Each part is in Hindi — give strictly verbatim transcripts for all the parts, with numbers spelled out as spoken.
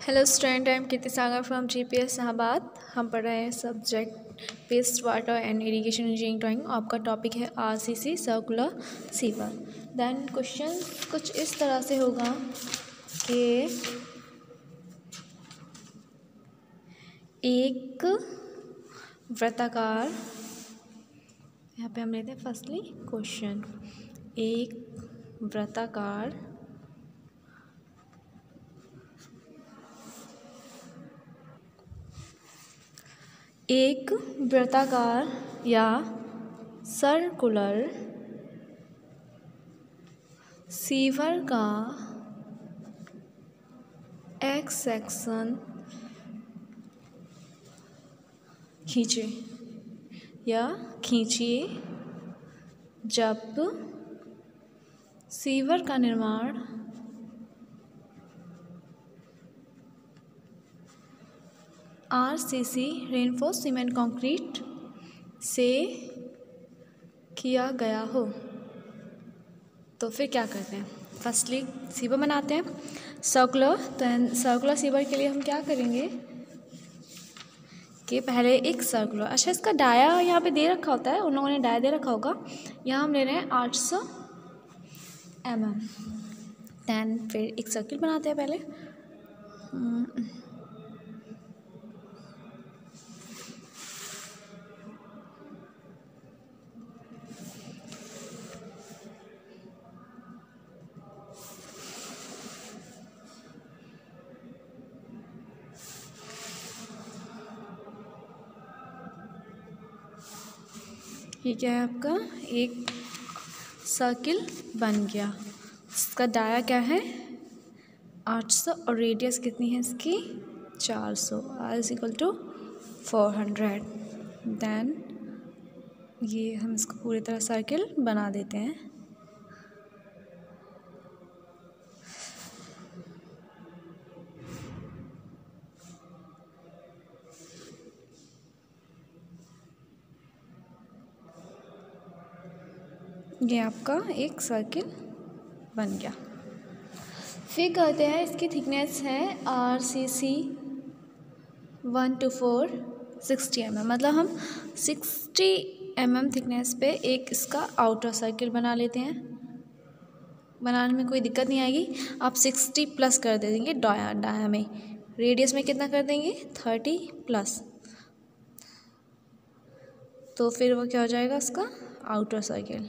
Hello student, I am Kirti Sagar from G P S Allahabad. हम पढ़ रहे हैं subject waste water and irrigation engineering drawing. आपका टॉपिक है R C C circular sewer. Then question कुछ इस तरह से होगा कि एक वृत्ताकार, यहाँ पे हम लेते हैं फर्स्टली क्वेश्चन, एक वृत्ताकार एक वृत्ताकार या सर्कुलर सीवर का एक्स सेक्शन खींचे या खींचिए जब सीवर का निर्माण R C C reinforce cement concrete से किया गया हो। तो फिर क्या करते हैं, फर्स्टली सीवर बनाते हैं सर्कुलर। तो सर्कुलर सीवर के लिए हम क्या करेंगे कि पहले एक सर्कुलर, अच्छा इसका डाया यहाँ पे दे रखा होता है, उन लोगों ने डाया दे रखा होगा। यहाँ हम ले रहे हैं आठ सौ एम एम। दैन फिर एक सर्किल बनाते हैं पहले। ये क्या है आपका, एक सर्किल बन गया। इसका डाया क्या है आठ सौ और रेडियस कितनी है इसकी चार सौ। R is equal to four hundred. Then ये हम इसको पूरी तरह सर्किल बना देते हैं। ये आपका एक सर्किल बन गया। फिर कहते हैं इसकी थिकनेस है R C C one two four sixty M M, मतलब हम सिक्सटी एम एम थिकनेस पे एक इसका आउटर सर्किल बना लेते हैं। बनाने में कोई दिक्कत नहीं आएगी। आप सिक्सटी प्लस कर दे देंगे डाया डाया में, रेडियस में कितना कर देंगे थर्टी प्लस, तो फिर वो क्या हो जाएगा उसका आउटर सर्किल।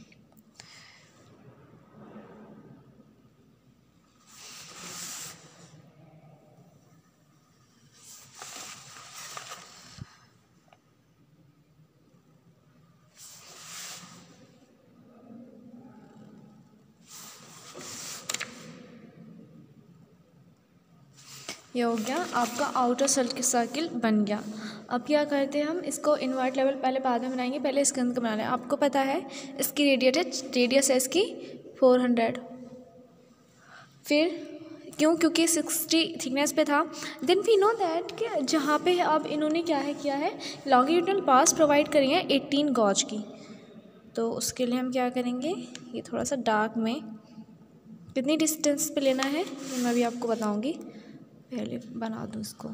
ये हो गया आपका आउटर सर्किल बन गया। अब क्या करते हैं हम इसको इन्वर्ट लेवल पहले बाद में बनाएंगे, पहले इसके अंदर बना लें। आपको पता है इसकी रेडियस रेडियस है इसकी फोर हंड्रेड। फिर क्यों, क्योंकि सिक्सटी थिकनेस पे था। देन वी नो दैट कि जहाँ पे अब इन्होंने क्या है किया है लॉन्गिट्यूडनल पास प्रोवाइड करी है एटीन गॉज की। तो उसके लिए हम क्या करेंगे, ये थोड़ा सा डार्क में कितनी डिस्टेंस पे लेना है ये मैं भी आपको बताऊँगी। पहले बना दूँ इसको।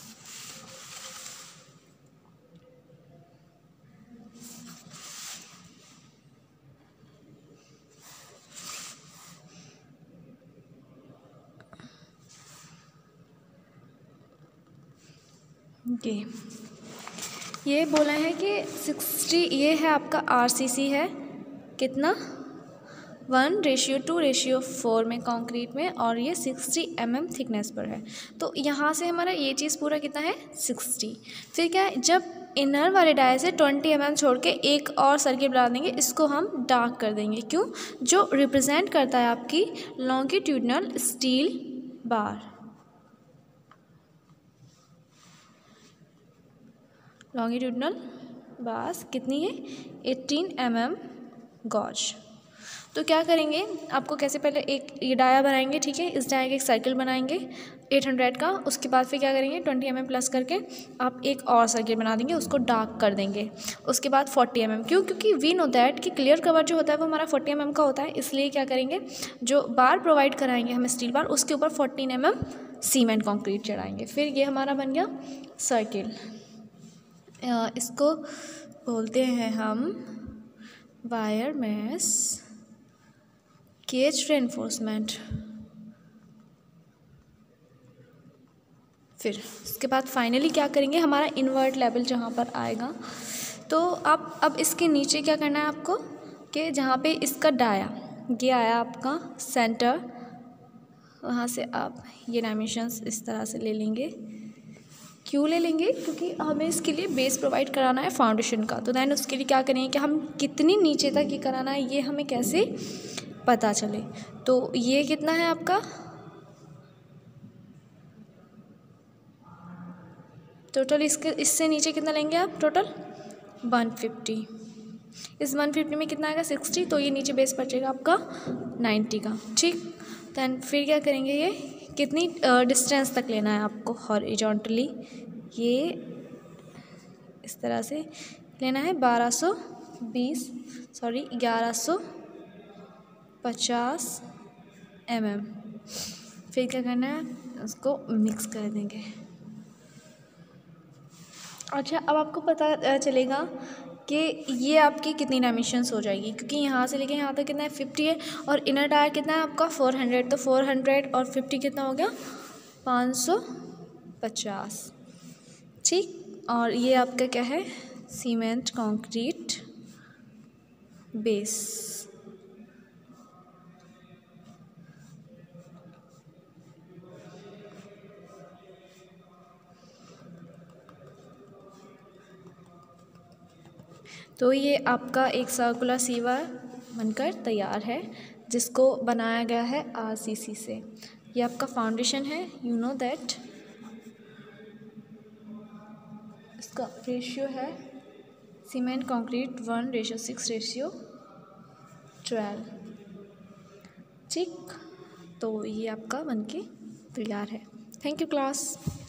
ये ये बोला है कि सिक्सटी, ये है आपका आर सी सी है कितना one ratio two ratio four में कंक्रीट में, और ये सिक्सटी एम एम थिकनेस पर है। तो यहाँ से हमारा ये चीज़ पूरा कितना है सिक्सटी। फिर क्या है, जब इनर वाले डाया से ट्वेंटी एम एम छोड़ के एक और सर्किल बना देंगे, इसको हम डार्क कर देंगे। क्यों, जो रिप्रेजेंट करता है आपकी लॉन्गिट्यूडनल स्टील बार। लॉन्गिट्यूडनल बास कितनी है एटीन एम एम गॉज। तो क्या करेंगे, आपको कैसे पहले एक ये डाया बनाएंगे, ठीक है, इस डाया का एक सर्किल बनाएंगे एट हंड्रेड का। उसके बाद फिर क्या करेंगे ट्वेंटी एम एम प्लस करके आप एक और सर्किल बना देंगे, उसको डार्क कर देंगे। उसके बाद फोर्टी एम एम, क्यों, क्योंकि वी नो दैट कि क्लियर कवर जो होता है वो हमारा फोर्टी एम एम का होता है। इसलिए क्या करेंगे, जो बार प्रोवाइड कराएंगे हमें स्टील बार, उसके ऊपर fourteen M M cement concrete चढ़ाएंगे। फिर ये हमारा बन गया सर्किल। इसको बोलते हैं हम वायर मेश केज रेनफोर्समेंट। फिर उसके बाद फाइनली क्या करेंगे, हमारा इन्वर्ट लेवल जहाँ पर आएगा तो आप अब इसके नीचे क्या करना है आपको कि जहाँ पे इसका डाया ये आया आपका सेंटर, वहाँ से आप ये डायमेंशंस इस तरह से ले लेंगे। क्यों ले लेंगे, क्योंकि हमें इसके लिए बेस प्रोवाइड कराना है फाउंडेशन का। तो दैन उसके लिए क्या करेंगे कि हम कितनी नीचे तक ये कराना है ये हमें कैसे पता चले। तो ये कितना है आपका टोटल, इसके इससे नीचे कितना लेंगे आप टोटल वन फिफ्टी। इस वन फिफ्टी में कितना आएगा सिक्सटी, तो ये नीचे बेस बचेगा आपका नाइन्टी का। ठीक, दैन फिर क्या करेंगे, ये कितनी डिस्टेंस तक लेना है आपको हॉरिजॉन्टली, ये इस तरह से लेना है बारह सौ बीस सॉरी ग्यारह सौ पचास एम एम। फिर क्या करना है, उसको मिक्स कर देंगे। अच्छा, अब आपको पता चलेगा कि ये आपकी कितनी डायमेंशंस हो जाएगी, क्योंकि यहाँ से लेके यहाँ तक कितना है फिफ्टी है और इनर टायर कितना है आपका फोर हंड्रेड। तो फोर हंड्रेड और फिफ्टी कितना हो गया पाँच सौ पचास। ठीक, और ये आपका क्या है सीमेंट कंक्रीट बेस। तो ये आपका एक सर्कुलर सीवर बनकर तैयार है, जिसको बनाया गया है आरसीसी से। ये आपका फाउंडेशन है, यू नो दैट। इसका रेशियो है cement concrete one ratio six ratio twelve. ठीक, तो ये आपका बनके तैयार है। Thank you class.